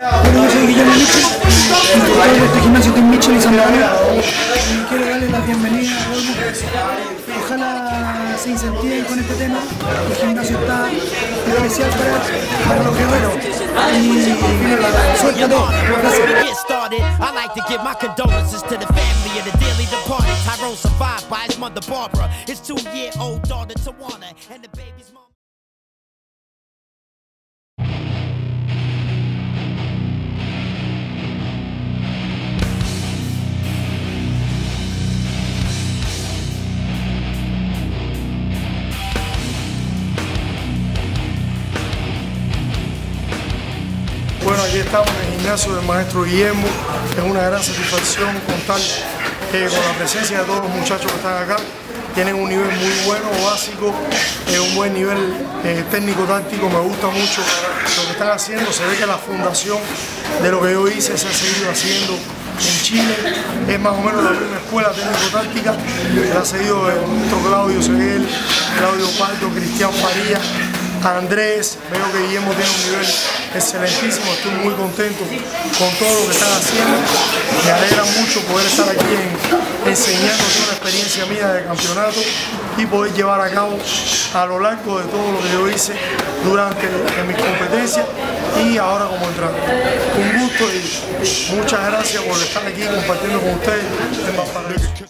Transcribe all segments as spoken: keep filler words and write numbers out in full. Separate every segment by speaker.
Speaker 1: Bueno, yo soy Guillermo Mitchell, instructor de este gimnasio Team Mitchell y Sandana, y quiero darles la bienvenida a Olmo. Ojalá se incentiven con este tema. El gimnasio está especial para, para los guerreros. Y suéltate. Gracias.
Speaker 2: I like to give my condolences to the family of the dearly departed. Tyrone survived by his mother Barbara, his two-year-old daughter Tawana, and the baby's mom.
Speaker 3: Bueno, aquí estamos en el gimnasio del maestro Guillermo. Es una gran satisfacción contar eh, con la presencia de todos los muchachos que están acá. Tienen un nivel muy bueno, básico, eh, un buen nivel eh, técnico-táctico. Me gusta mucho lo que están haciendo. Se ve que la fundación de lo que yo hice se ha seguido haciendo en Chile. Es más o menos la misma escuela técnico-táctica. La ha seguido el maestro Claudio Seguel, Claudio Pardo, Cristian Faría, Andrés. Veo que Guillermo tiene un nivel excelentísimo, estoy muy contento con todo lo que están haciendo. Me alegra mucho poder estar aquí en, enseñando una experiencia mía de campeonato y poder llevar a cabo a lo largo de todo lo que yo hice durante en mis competencias y ahora como entrenador. Un gusto y muchas gracias por estar aquí compartiendo con ustedes en Valparaíso.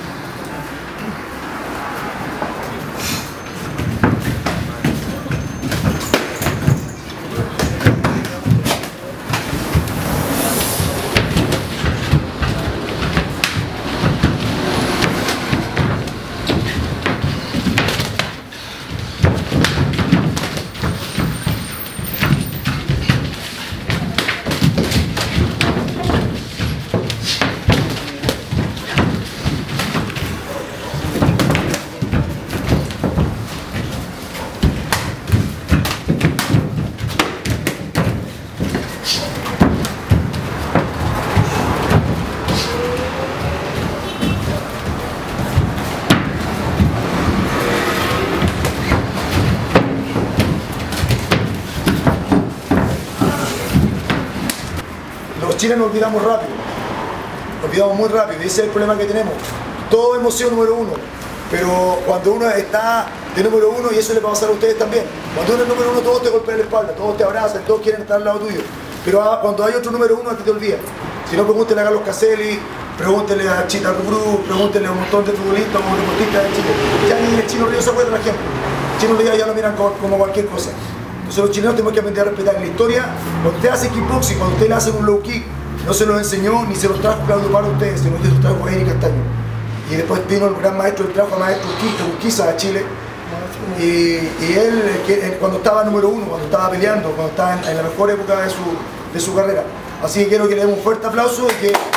Speaker 4: Los chilenos nos olvidamos rápido, nos olvidamos muy rápido, y ese es el problema que tenemos. Todos hemos sido número uno, pero cuando uno está de número uno, y eso le va a pasar a ustedes también, cuando uno es número uno todos te golpean la espalda, todos te abrazan, todos quieren estar al lado tuyo, pero cuando hay otro número uno a ti te olvidan. Si no, pregúntenle a Carlos Caselli, pregúntenle a Chita Cruz, pregúntenle a un montón de futbolistas o deportistas de Chile. Ya ni el Chino Río se acuerda, por ejemplo. El Chino Río ya lo miran como cualquier cosa. Entonces los chilenos tenemos que aprender a respetar. En la historia, cuando usted hace kickboxing, cuando usted le hace un low kick, no se los enseñó ni se los trajo Claudio para ustedes, sino que se los trajo Eric Castaño. Y después vino el gran maestro, el trajo a maestro Urquiza a Chile. Y, y él, que, cuando estaba número uno, cuando estaba peleando, cuando estaba en, en la mejor época de su, de su carrera. Así que quiero que le demos un fuerte aplauso y que